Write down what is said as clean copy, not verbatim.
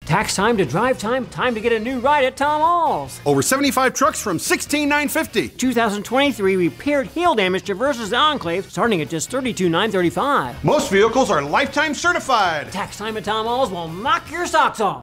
Tax time to drive time, time to get a new ride at Tom Ahls. Over 75 trucks from $16,950. 2023 repaired hail damage Traverses Enclaves starting at just $32,935. Most vehicles are lifetime certified. Tax time at Tom Ahls will knock your socks off.